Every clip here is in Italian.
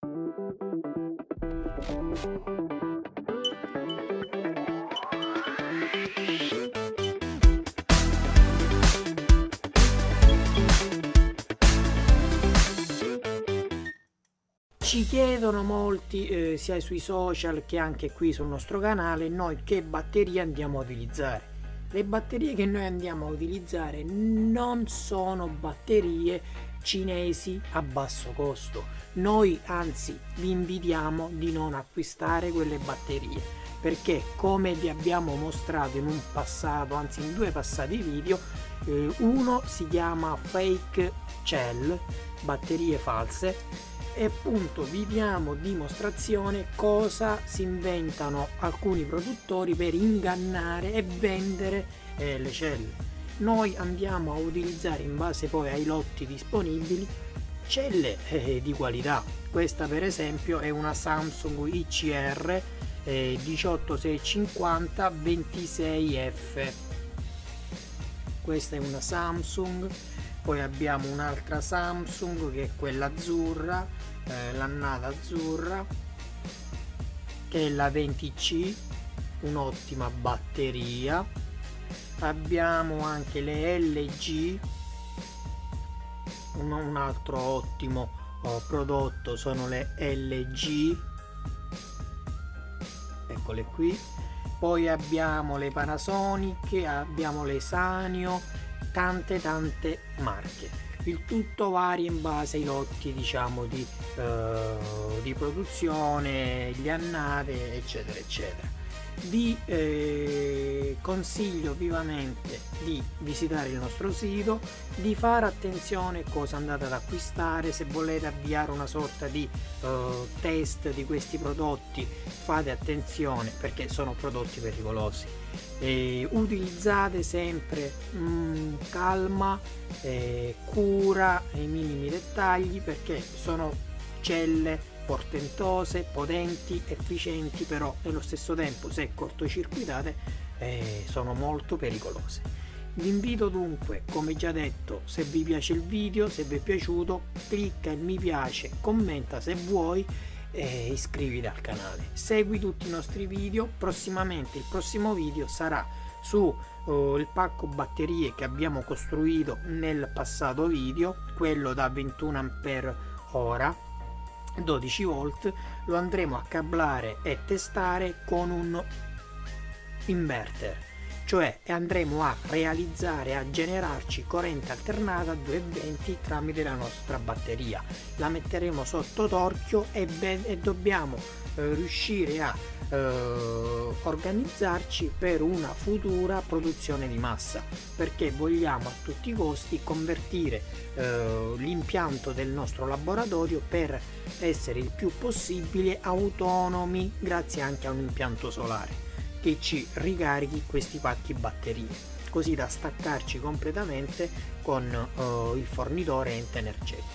Ci chiedono molti, sia sui social che anche qui sul nostro canale, noi che batterie andiamo a utilizzare. Le batterie che noi andiamo a utilizzare non sono batterie cinesi a basso costo. Noi anzi vi invitiamo di non acquistare quelle batterie, perché come vi abbiamo mostrato in un passato, anzi in due passati video, uno si chiama fake cell, batterie false, e appunto vi diamo dimostrazione cosa si inventano alcuni produttori per ingannare e vendere le celle. Noi andiamo a utilizzare, in base poi ai lotti disponibili, celle di qualità. Questa per esempio è una Samsung ICR 18650 26F. Questa è una Samsung. Poi abbiamo un'altra Samsung che è quella azzurra, l'annata azzurra, che è la 20C, un'ottima batteria. Abbiamo anche le LG, un altro ottimo prodotto sono le LG, eccole qui. Poi abbiamo le Panasonic, abbiamo le Sanyo, tante marche. Il tutto varia in base ai lotti, diciamo, di produzione, gli annate, eccetera eccetera. Vi consiglio vivamente di visitare il nostro sito, di fare attenzione cosa andate ad acquistare. Se volete avviare una sorta di test di questi prodotti, fate attenzione perché sono prodotti pericolosi. Utilizzate sempre calma, cura ai minimi dettagli, perché sono celle portentose, potenti, efficienti, però nello stesso tempo, se cortocircuitate, sono molto pericolose. Vi invito dunque, come già detto, se vi piace il video, se vi è piaciuto, clicca il mi piace, commenta se vuoi e iscriviti al canale. Segui tutti i nostri video. Prossimamente il prossimo video sarà su il pacco batterie che abbiamo costruito nel passato video, quello da 21 ampere ora 12 volt. Lo andremo a cablare e testare con un inverter, cioè andremo a realizzare, a generarci corrente alternata a 220 tramite la nostra batteria. La metteremo sotto torchio e dobbiamo riuscire a organizzarci per una futura produzione di massa, perché vogliamo a tutti i costi convertire l'impianto del nostro laboratorio per essere il più possibile autonomi, grazie anche a un impianto solare che ci ricarichi questi pacchi batterie, così da staccarci completamente con il fornitore ente energetico.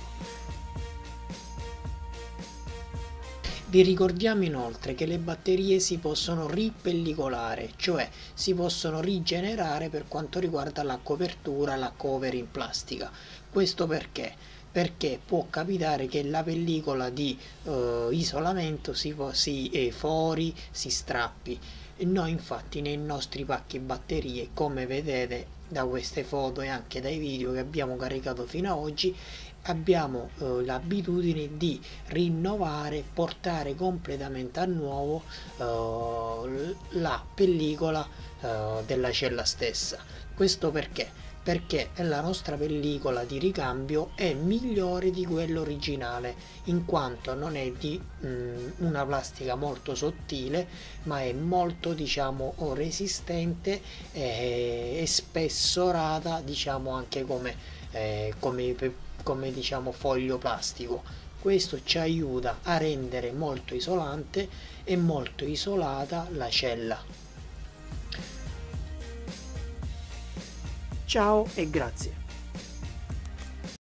Vi ricordiamo inoltre che le batterie si possono ripellicolare, cioè si possono rigenerare per quanto riguarda la copertura, la cover in plastica. Questo perché? Perché può capitare che la pellicola di isolamento si fori, si strappi. E noi infatti nei nostri pacchi batterie, come vedete da queste foto e anche dai video che abbiamo caricato fino ad oggi, abbiamo l'abitudine di rinnovare, portare completamente a nuovo la pellicola della cella stessa. Questo perché? Perché la nostra pellicola di ricambio è migliore di quella originale, in quanto non è di una plastica molto sottile, ma è molto, diciamo, resistente e spessorata, diciamo, anche come diciamo foglio plastico. Questo ci aiuta a rendere molto isolante e molto isolata la cella. Ciao e grazie.